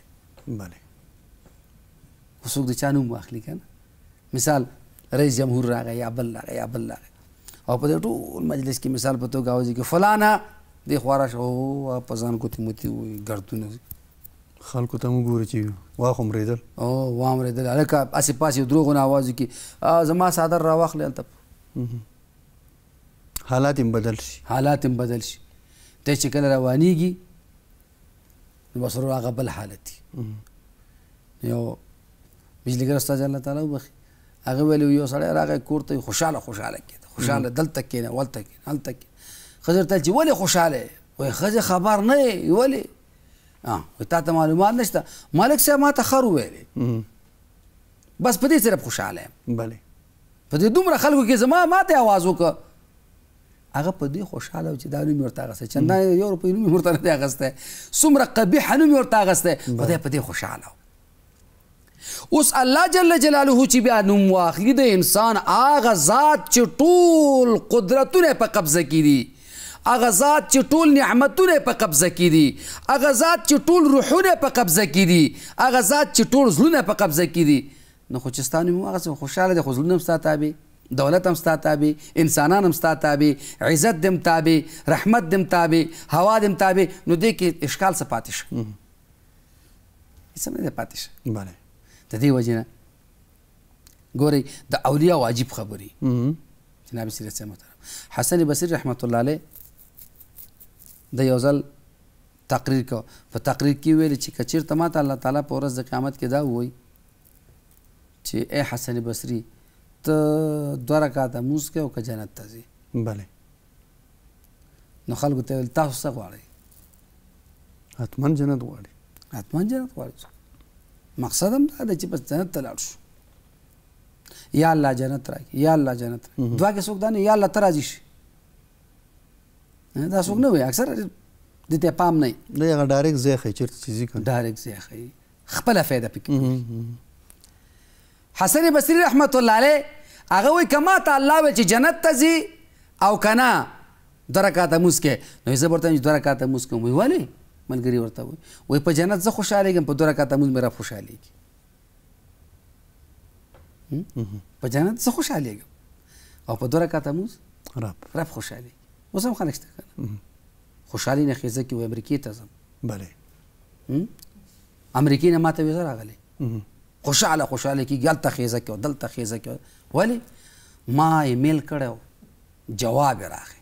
خو څوک د چا نوم واخلي که نه، مثال رئیس جمهور راغی یا بل راغی یا بل راغی، او په دې ټول مجلس کې مثال په توګه اوځي کې فلانه دې خوا راشه، او په ځان ګوتې موتې وایي، ګړدونه خلکو ته مو ګوري چې واخ اورېدل، او وا اورېدل، هلکه هسې پاسې دروغونه آواز وکړي، زما څادر راواخلې هلته. حالات هم بدل شي، حالات هم بدل شي. دی چې کله روانېږي نو بس ورو هغه بل حالت دي. یو بجلیګر استاد الله تعالی وبخي، هغه ویلي یو سړی راغی کور ته، خوشحاله خوشحاله کېده، خوشحاله دلته کښېنه ولته کښېنه هلته کښېنه. ښځې ورته چې ولې خوشحاله یې؟ وایي ښځې خبر نه یې. ولې؟ وایي تا ته معلومات نشته؟ مالک صاحب ما ته خر وویلې، بس په دې صرف خوشحاله یم. بلې په دې دومره خلکو کې زما ما ته آواز وکړه، هغه په دې خوشحاله و چې دا نوم یې ورته اخیستی، چندانې یو روپۍ نوم یې ورته نه دی اخیستی، څومره قبیحه نوم یې ورته اخیستی، خو دی په دې خوشحاله و. اوس الله جل جلاله چې بیا نوم واخلي، د انسان هغه ذات چې ټول قدرتونه په قبضه کې دي، هغه ذات چې ټول نعمتونه په قبضه کې دي، هغه ذات چې ټول روحونه په قبضه کې دي، هغه ذات چې ټول زړونه په قبضه کې دي، نو خو چې ستا نوم هغسې خوشحاله دی، خو زړونه هم ستا تابع، دولت هم ستا تابع، انسانان هم ستا تابع، عزت دې هم تابع، رحمت دې هم تابع، هوا دې هم تابع، نو دې کې اشکال څه پاتې شه؟ هېڅ هم نه دی پاتې شه. بله د دې وجې نه ګورئ د اولیاو عجیب خبرې جناب سیرت صاحب محترم حسن بصري رحمت الله علیه د یو ځل تقریر کو، په تقریر کې ویلي چې که چېرته ما ته الله تعالی په ورځ د قیامت کې دا ووایي چې ای حسن بصري ته دوه رکعته لمونځ کوې او که جنت ته ځې، بله نو خلکو ته ویل تاسو څه غواړئ؟ حتما جنت غواړي، حتما جنت غواړي. مقصد هم دا دی چې بس جنت ته لاړ شو، یا الله جنت راکړي، یا الله جنت راکړي. دوه کې څوک دا نه یا الله ته راضي شي، دا څوک نه وایي، اکثر دې ته پام نه وي، دی هغه ډایرکټ ځای ښایي چېرته چې ځي که ډایرکټ ځای ښایي، خپله فایده پکې. حسن بصري رحمت الله علیه هغه وایي که ما ته الله ویل چې جنت ته ځي او که نه دوه رکعته لمونځ کوې، نو زه به ورته وایم چې دوه رکعته لمونځ کوم. وایي ولې؟ ملګري ورته وایي وایي په جنت زه خوشحالېږم په دوه رکعته مونځ مې رب خوشحالېږي په جنت زه خوشحالېږم او په دوه رکعته مونځ رب رب خوشحالېږي اوس هم خلک شته که نه خوشحالي نه خیزه کې وایي امریکې ته ځم بله امریکې نه ما ته ویزه راغلی خوشحاله خوشحاله کېږي هلته خیزه کې دلته خیزه کې ولې ما ایمیل کړی جواب یې راغی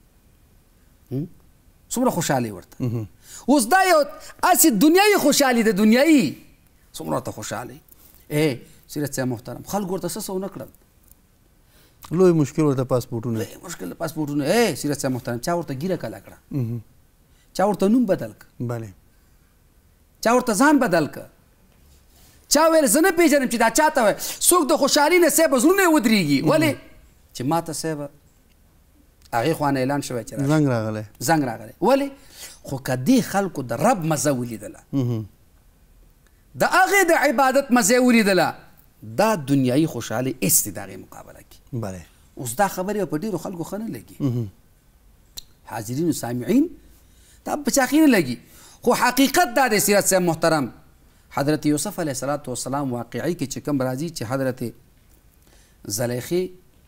څومره خوشحالي ورته اوس دا یو هسې دنیایي خوشحالي ده دنیایي څومره ورته خوشحالي ای سیرت صاحب محترم خلکو ورته څه څه ونه کړل لوی مشکل ورته پاسپورټونه لوی مشکل پاسپورټونه ای سیرت صاحب محترم چا ورته ګیره کله کړه چا ورته نوم بدل که بله چا ورته ځان بدل که چا ویل زه نه پېژنم چې دا چاته وایي څوک د خوشحالي نه صاحبه زړونه یې ودرېږي ولې چې ما ته صاحبه هغې خوا نه اعلان شوی چې زنګ راغلی زنګ راغلی ولې خو که دې خلکو د رب مزه ولیدله د هغې د عبادت مزه یې ولیدله دا دنیایي خوشحالي هېڅ دی د هغې مقابله کې بله اوس دا خبرې په ډېرو خلکو ښه نه لګي حاضرین و سامعین دا په چا ښې نه لګي خو حقیقت دا دی سیرت صاحب محترم حضرت یوسف علیه السلام والسلام واقعي کې چې کوم راځي چې حضرت زلیخې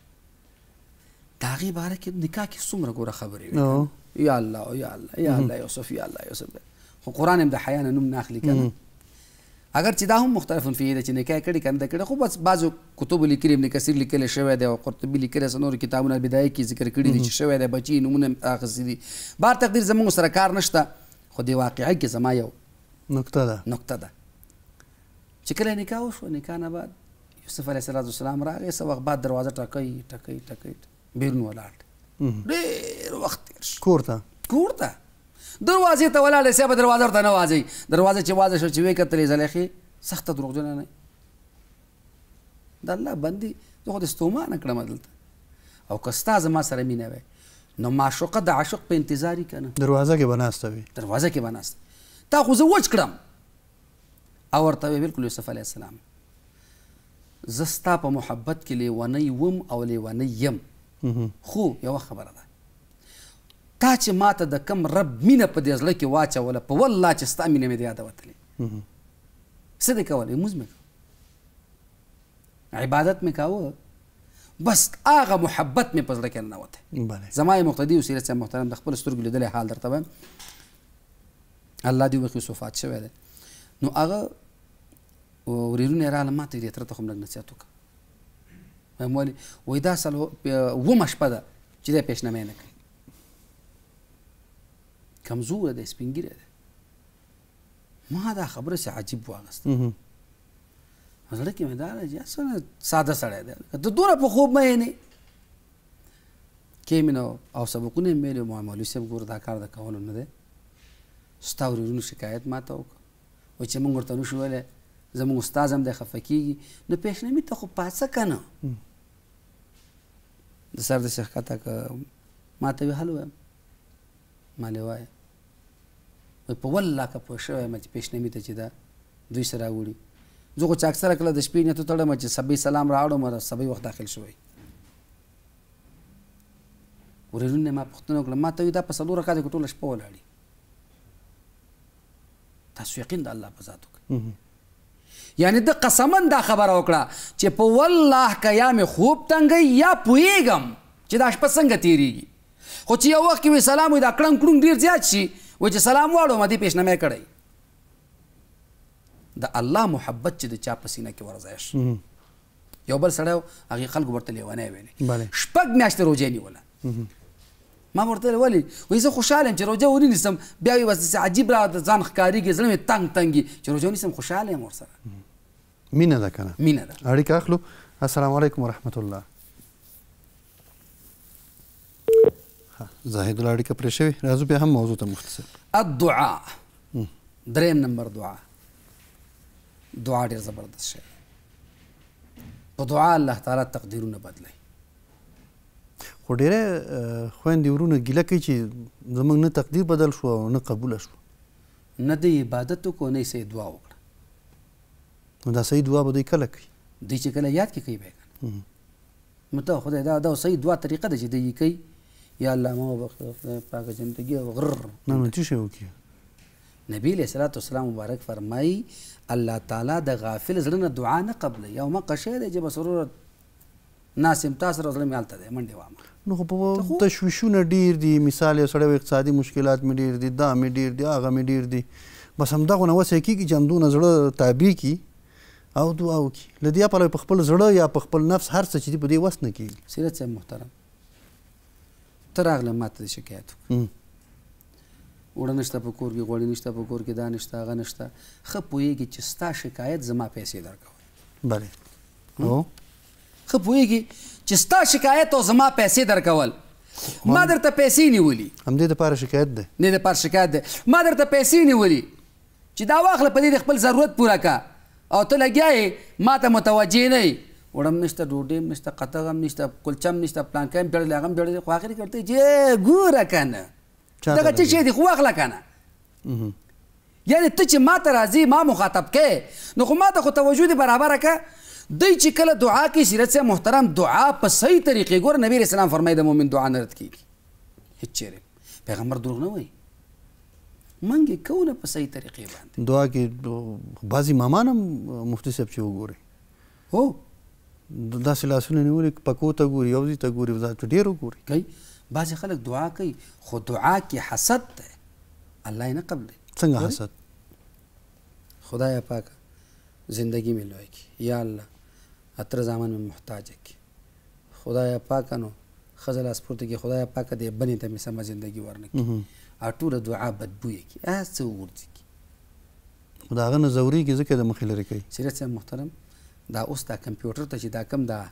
د هغې باره کې نکاح کې څومره ګوره خبرې وي یا الله یا الله یا الله یوسف یا الله یوسف خو قرآن هم د حیا نه نوم نه اخلي که نه اگر چې دا هم مختلف فیه ده چې نکاح یې کړي که نه ده کړې خو بس بعضو کتبو لیکلي ابن کثیر لیکلی شوی دی او قرطبي لیکلی څه نورو کتابونه بدایه کې ذکر کړي دي چې شوی دی بچي نومونه اخیستي دي بهر تقدیر زموږ سره کار نشته خو دې واقعه کې زما یو نکته ده نکته ده چې کله نکاح وشو نکاح نه بعد یوسف علیه السلام راغی څه وخت بعد دروازه ټکوي ټکوي ټکوي بیرون ولاړ ډېر وخت تېر شو کور ته کور ته دروازې ته ولاړ دی صاحبه دروازه ورته نه وازوي دروازه چې وازه شو چې ویې کتلې زلیخې سخته دروغجنه نه د الله بندي زه خو د ستومانه کړم دلته او که ستا زما سره مینه وی نو معشوقه د عاشق په انتظار یي که نه دروازه کې به ناسته وي دروازه کې به ناسته تا خو زه وچ کړم او ورته وی بلکل یوسف علیه السلام زه ستا په محبت کې لیونی وم او لیونی یم خو یوه خبره ده تا چې ما ته د کم رب مینه په دې زړه کې واچوله په والله چې ستا مینه مې د یاده وتلې څه دې کولی لمونځ مې کوه عبادت مې کاوه بس هغه محبت مې په زړه کې ننوتی زما یې مقتدي و سیرت صاحب محترم د خپلو سترګو لیدلی حال درته وایم الله دې وکړي وفات شوی دی نو هغه ورېرونه یې راغله ما ته یې دې تره ته خو لږ نصیحت وکړه وایم ولې وایي دا سل اوومه شپه ده چې دی پیشنمی نه کوي کمزوره دی سپین ږیری دی ما دا خبره چې عجیب واغسته زړه کې مې دا راځي څنګه ساده سړی دی ته دومره په خوب مه یې کې مې نو او سبقونه یې ویلي ما مولوي صاحب ګوره دا کار د کولو نه دی ستا ورېرونو شکایت ما ته وکړه وایي چې موږ ورته نشو ویلی زموږ استاد هم دی خفه کېږي نو پیشنمي ته خو پاڅه که نه د سر د څخه ښکته که ما ته وي حل ویم ما لې وایه وایي په والله که پوه شوی یم چې پیشنمي ته چې دا دوی سره راوړي زه خو چې اکثره کله د شپې نیت وتړم چې سبی سلام راوړم او سبی وخت داخل شوی ورېرونه ما پوښتنه وکړه ما ته وایي دا په څلور رکعته کې ټوله شپه ولاړي تاسو یقین د الله په ذات وکړئ یعنی د قسمن دا خبره وکړه چې په والله که یا مې خوب تنګی یا پوهېږم چې دا شپه څنګه تېرېږي خو چې یو وخت کې وي سلام وي دا کړنګ کړونګ ډېر زیات شي وایي چې سلام واړو ما دې پیشنمی کړی د الله محبت چې د چا په سینه کې ورځای شي یو بل سړی و هغې خلکو ورته لیونی ویلې شپږ میاشتې روژې نیوله ما ورته ولې وایي زه خوشحاله یم چې روژه ونیسم بیا وایي بس عجیب را ځان ښکارېږي زړه مې تنګ تنګ وي چې روژه ونیسم خوشحاله یم ورسره مینه ده که نه مینه ده اړیکه اخلو السلام علیکم ورحمت الله زاهد الله اړیکه پرې شوې راځو بیا هم موضوع ته مختصر الدعاء دریم نمبر دعا دعا ډېر زبردست شی په دعا الله تعالی تقدیرونه بدلوي خو ډېری خویندې ورونه ګیله کوي چې زموږ نه تقدیر بدل شو او نه قبوله شو نه د عبادت وکړو نه یې صحیح دعا وکړه نو دا صحیح دعا به دوی کله کوي دوی چې کله یاد کې کوي بیا که نو ته خدای دا دا صحیح دعا طریقه ده چې دوی یې کوي یا الله ما وبخښه خدای پاکه زندګي او غرر نه نو څه شی وکړي نبی علیه الصلاة والسلام مبارک فرمایي الله تعالی د غافل زړه نه دعا نه قبلوي او مقه شی دی چې به سرور ناس یم تا سره زړه مې هلته دی منډې وامه نو خو په تشویشونه ډېر دي مثال یو سړی اقتصادي مشکلات مې ډېر دي دا مې ډېر دي هغه مې ډېر دي بس همدغه نه وسې کېږي چې همدونه زړه تابع کړي او دعا وکړي له دې پلوه په خپل زړه یا په خپل نفس هر څه چې دي په دې وس نه کېږي. سیرت صاحب محترم ته راغله ما ته د شکایت وکړه اوړه نشته په کور کې غوړي نشته په کور کې دا نشته هغه نشته ښه پوهېږي چې ستا شکایت زما پیسې درکول بلې او ښه پوهېږي چې ستا شکایت او زما پیسې درکول ما درته پیسې نیولي همدې دپاره شکایت دی نه دپاره شکایت دی ما درته پیسې نیولي چې دا واخله په دې د خپل ضرورت پوره که او ته لګیا یې ما ته متوجه نه یې وړم نشته ډوډۍ هم نشته قطغ هم نشته کلچه هم نشته پلانکی هم بېړلی هغه هم بېړلی خو آخر کې ورته چې ګوره که نه دغه څه شی دی خو واخله که نه یعنې ته چې ما ته راځې ما مخاطب کې نو خو ما ته خو توجه دې برابره که دوی چې کله دعا کوي سیرت صاحب محترم دعا په صحیح طریقې ګوره نبي علیه السلام فرمایي د مؤمن دعا نه رد کېږي هېڅ چیرې پیغمبر دروغ نه وایي منګې کوو نه په صحیح طریقې باندې دعا کې بعضې مامان هم مفتي صاحب چې وګورئ هو داسې لاسونه نیولي پکو ته ګوري یو ځای ته ګوري ډېر وګوري کوي بعضې خلک دعا کوي خو دعا کې حسد دی الله یې نه قبلوي څنګه حسد خدایا پاکه زندگی مې لوی کړي یا الله اتر زمان مې محتاجه کړي خدایا پاکه نو ښځه لاس پورته کړي خدایا پاکه دې بنې ته مې سمه زندگی ورنه کړي او ټوله دعا بدبویه کړي هر څه وغورځي کړي خو د هغه نه ځورېږي ځکه د مخې لرې کوي. سیرت صاحب محترم دا اوس دا کمپیوټر ته چې دا کم دا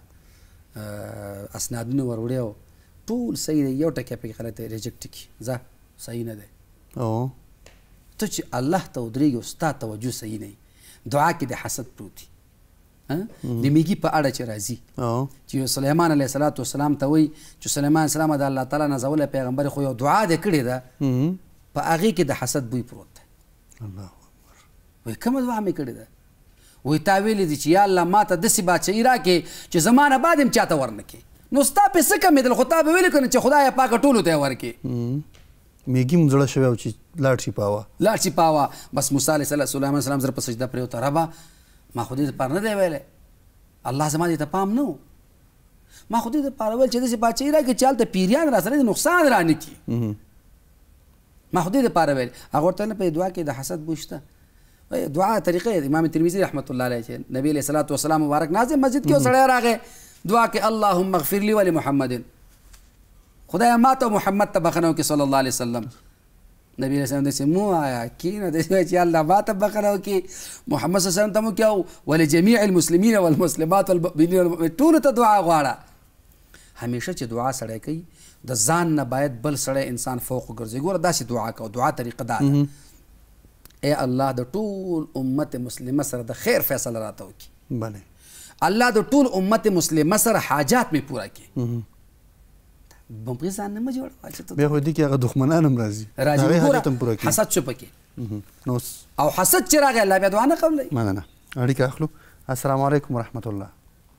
اسنادونه ور وړی ټول صحیح دی یو ټکی پکې خلک ریجکټ کړي ځه صحیح نه دی او ته چې الله ته ودرېږي او ستا توجه صحیح نه وي دعا کې د حسد پروت وي د میږي په اړه چې راځي چې سلیمان علیه السلام وسلام ته وایي چې سلیمان السلام د الله تعالی نازولی پیغمبر خو یو دعا دې کړې ده په هغې کې د حسد بوی پروت دی. الله اکبر. وایي کومه دعا مې کړې ده وایي تا ویلې دي چې یا الله ما ته داسې بادشاهي راکړې چې زما نه بعد هم چاته ورنه کړې نو ستا پې څه کمېدل خو تا به ویلې که نه چې خدایه پاکه ټولو ته یې ورکړې میږي هم زړه شوی او چې لاړ شي پاوه لاړ شي پاوه بس موسی علیه السلام سلیمان السلام زر په سجده پرېوته ربه ما خو دې دپاره نه دی ویلی الله زما دې ته پام نه و ما خو دې دپاره ویل چې داسې بادشاهي راکړي چې هلته پیریان را سره د نقصان را نه کړي ما خو دې دپاره ویل هغه ورته نه په دعا کې د حسد بوی شته دعا طریقه امام ترمذي رحمت الله علیه چې نبی علیه الصلاة والسلام مبارک ناظم مسجد کې یو سړی راغی دعا کې اللهم اغفر لي ولمحمد خدایا ما ته محمد ته بخښنه وکړي صلی الله علیه وسلم نبی علیه السلام داسې مو آیا کینه داسې وایي چې الله ما ته بخښنه وکړي محمد صلی الله علیه وسلم ته مو وکړي او ولجمیع المسلمین والمسلمات والمؤمنین ټولو ته دعا غواړه همیشه چې دعا سړی کوي د ځان نه باید بل سړی انسان فوق وګرځي ګوره داسې دعا کوه دعا طریقه دا ده ای الله د ټول امت مسلمه سره د خیر فیصله راته وکړي بله الله د ټول امت مسلمه سره حاجات مې پوره کړي بمقي ځان نه مه جوړوه بیا خو دې کې هغه دښمنان هم راځي راځي حاجت هم پوره کړي حسد شو پکې نو او حسد چې راغی الله بیا دعا نه قبلوي مننه اړیکه اخلو السلام علیکم ورحمت الله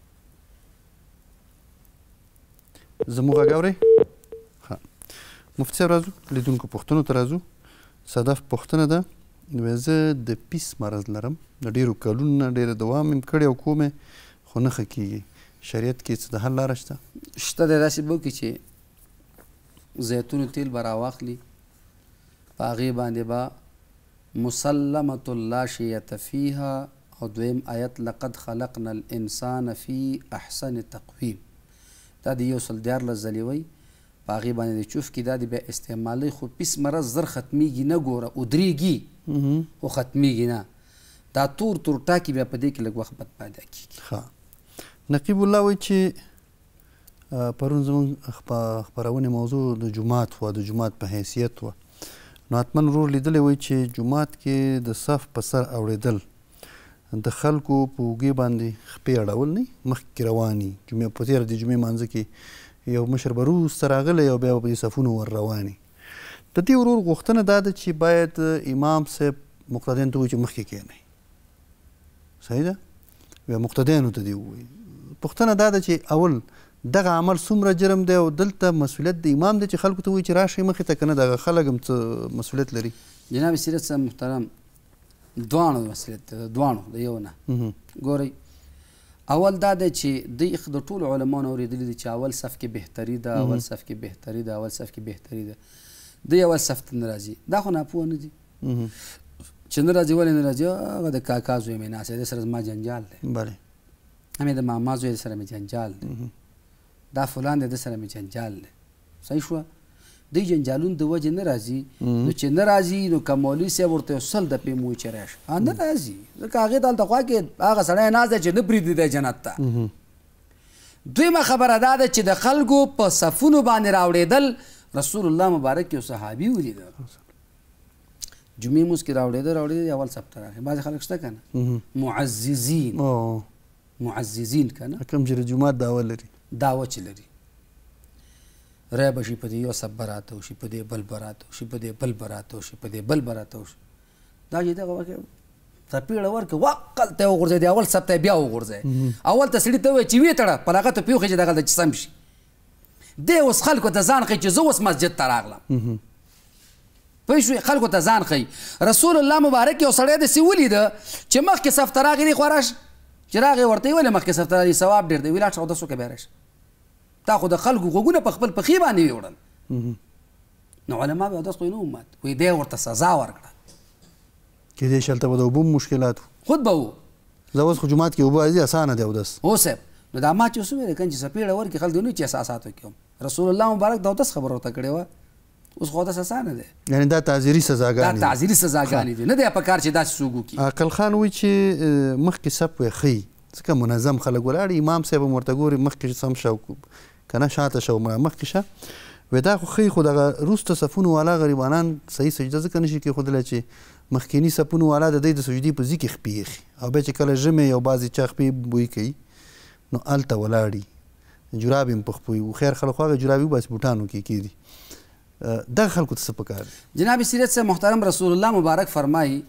زموږ غږ اورئ ښه مفتي صاحب راځو لیدونکو پوښتنو ته راځو صدف پوښتنه ده وایي زه د پیس مرض لرم د ډېرو کلونو نه ډېره دوام مې کړې او کوم خو نه ښه کېږي شریعت کې څه د حل لاره شته شته دی داسې به وکړي چې زیتونو تیل به راواخلي په هغې باندې به مسلمة لا شیة فیها او دویم آیت لقد خلقنا الانسان فی احسن تقویم دا د یو سل دیارلس ځلې وایي په هغې باندې د چوف کې دا د بیا استعمالوي خو پیس مرض زر ختمیږي نه ګوره ودرېږي خو ختمیږي نه دا تور تور ټاکي بیا په دې کې لږ وخت بد پیدا کېږي ښه نقیب الله وایي چې پرون زموږ خپرونې موضوع د جومات وه د جومات په حیثیت وه نو حتما ورور لیدلی وایي چې جومات کې د صف په سر اوړېدل د خلکو په اوږې باندې خپې اړول نه مخکې رواني جمعې په تېره د جمعې مانځه کې یو مشر به وروسته راغلی او بیا به په دې صفونو ور رواني د دې ورور غوښتنه دا ده چې باید امام صاحب مقتدیانو ته ووایي چې مخکې کښېنئ صحیح ده بیا مقتدیانو ته دې ووایي پوښتنه دا ده چې اول دغه عمل څومره جرم دی او دلته مسؤلیت د امام دی چې خلکو ته وایي چې راشئ مخې ته که نه دغه خلک هم څه مسؤلیت لري جناب سیرت صاحب محترم دواړو مسلې ته دواړو د یو نه ګورئ اول دا دی چې دوی د ټولو علماو نه اورېدلي دي چې اول صف کې بهتري ده اول صف کې بهتري ده اول صف کې بهتري ده دوی اول صف ته نه راځي دا خو ناپوه نه دي چې نه راځي ولې نه راځي هغه د کاکا زوی مې ناست دی د سره زما جنجال دی بلې همې د ماما زوی د سره مې جنجال دی دا فلان دی د سره مې جنجال دی صحیح شوه دوی جنجالون د وجې نه راځي نو چې نه راځي نو که مولوي صاحب ورته یو سل دپې موی چې راشه نه راځي ځکه هغې ته هلته خوا کې هغه سړی ناست دی چې نه پرېږدي دی جنت ته دویمه خبره دا ده چې د خلکو په صفونو باندې راوړېدل رسول الله مبارک یو صحابي ولیده جمعې مونځ کې راوړېده راوړېده اول صف ته راغی بعضې خلک شته که نه معززین معززین که نه کوم چې د جومات دعوه لري دعوه چې لري رای به شي په دې یو صف به راته وشي په دې بل به راته وشي په دې بل به راته وشي په دې بل به راته وشي دا چې دغه وکړې څپېړه ورکړې وقل ته یې وغورځوې د اول صف ته یې بیا وغورځوې اول ته سړي ته ووایي چې ویې تړه په لغته ته پوښې چې دغلته چې سم شي دی اوس خلکو ته ځان ښیي چې زه اوس مسجد ته راغلم پوه شوې خلکو ته ځان ښیي رسول الله مبارک یو سړی داسې ولیده چې مخکې صف ته راغی دی خوا راشه چې راغی ورته یې ولې مخکې صف ته راځي ثواب ډېر دی ویې لاړ شه اودس وکړه بیا راشه تا خو د خلکو غوږونه په خپل پښې باندې ویې وړل نو علما به اودس خو یې نه ومات وایي دی ورته سزا ورکړه کېدای شي هلته به د اوبو مشکلات خود به و زه اوس خو جومات کې اوبه راځي اسانه دی اودس هو صاحب نو دا ما چې اوس وویل کنه چې څپېړه ورکړي خلک نه چې احساساتو کې هم رسول الله مبارک د اودس خبره ورته کړې وه اوس خو اودس اسانه دی یعنې دا تعذیري سزاګانې دا تعذیري سزاګانې دي نه دی په کار چې داسې څوک وکړي عقل خان وایي چې مخکې صف یې ښیي ځکه منظم خلک ولاړ امام صاحب هم ورته ګوري مخکې سم شه که نه شاته شه مخکې شه وایي دا خو ښیي خو دغه وروسته صفونو والا غریبانان صحیح سجده ځکه نشي کېښودلی چې مخکیني صفونو والا د دوی د سجدې په ځي کې خپې ایښي او بیا چې کله ژمې یو بعضې چا خپې بوی کوي نو هلته ولاړي جراب هم په خپو وي خیر خلک خو هغه جرابې وباسي بوټانو کې کېدي دغه خلکو ته څه پکار دی جناب سیرت صاحب محترم رسول الله مبارک فرمایي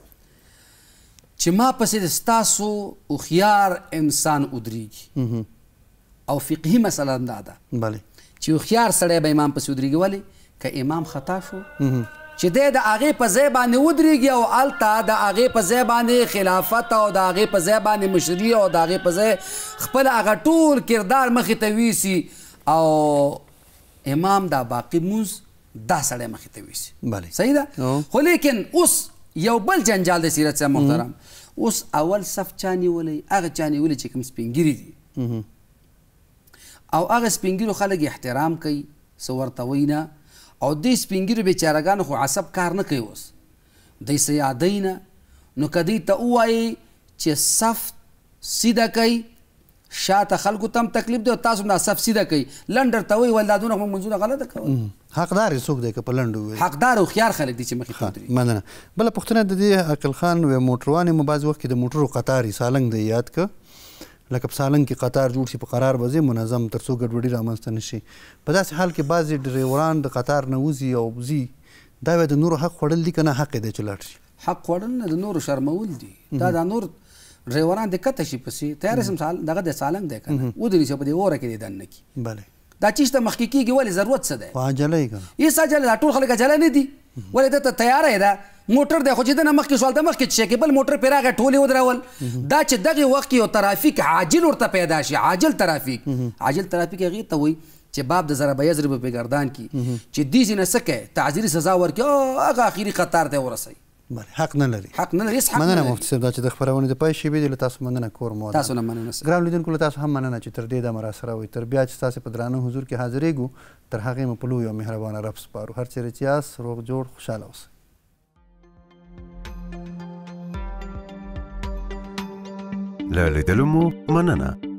چې ما پسې د ستاسو هوښیار انسان ودرېږي او فقهي مسله هم دا ده بلې چې هوښیار سړی به امام پسې ودرېږي ولې که امام خطا شو چې دی د هغې په ځای باندې ودرېږي او هلته د هغې په ځای باندې خلافت او د هغې په ځای باندې مشري او د هغې په ځای خپل هغه ټول کردار مخې ته ویسي او امام دا باقي مونځ دا سړی مخې ته ویسي بلې صحیح ده خو لیکن اوس یو بل جنجال د سیرت صاحب محترم اوس اول صف چا نیولی هغه چا نیولی چې کوم سپین ګیري دي او هغه سپین ګیرو خلک احترام کوي څه ورته وایي نه او دوی سپین ګیرو بیچارهګانو خو عصب کار نه کوي اوس دوی څه یادوي نه نو که دوی ته ووایي چې صف سیده کوي شاته خلکو ته هم تکلیف دی او تاسو هم دا صف سیده کوي لنډ درته وایي ول دا دونه خو منځونه غلطه کول حقدار یې څوک دی که په لنډو ووایي حقدار او هوښیار خلک دي چې مخې ته ودرېږي مننه بله پوښتنه د دې عقل خان وی موټروان یې بعضې وخت کې د موټرو قطار یې سالنګ دی یاد که لکه په سالنګ کې قطار جوړ شي په قرار به ځي منظم تر څو ګډوډي رامنځته نه شي په داسې حال کې بعضې ډریوران د قطار نه وځي او ځي دا بیا د نورو حق خوړل دي که نه حق یې دی چې لاړ شي حق خوړل نه د نورو شرمول دي دا د نور ډریوران د کته شي پسې تیار سم دغه د سالنګ دی که نه ودرېږي چې په دې اوره کې دې دننه کړي بلې دا چیز ته مخکې کېږي ولې ضرورت څه دی خو عجله یې که نه هېڅ عجله دا ټول خلک عجله نه دي ولې ده ته تیاره یې ده موټر دی خو چې دنه مخکې شول د مخکې چې شي بل موټر پرې راغی ټول یې ودرول دا چې دغې وخت کې یو ترافیک عاجل ورته پیدا شي عاجل ترافیک عاجل ترافیک هغې ته وایي چې باب د ضرب یضرب په ګردان کې چې دې ځینې څه کوي تعذیري سزا ورکړي هغه اخري قطار ته ورسوي بلې حق نه لري حق نه لري حق مننه مفتي صاحب دا چې د خپرونې د پای شیبې دي له تاسو مننه کور مو تاسو نه مننه ګران لیدونکو له تاسو هم مننه چې تر دې دمه راسره وئ تر بیا چې ستاسې په درانه حضور کې حاضرېږو تر هغې مو په لوی او مهربانه رب سپارو هر چیرې چې یاست روغ جوړ خوشحاله اوسئ له لیدلو مو مننه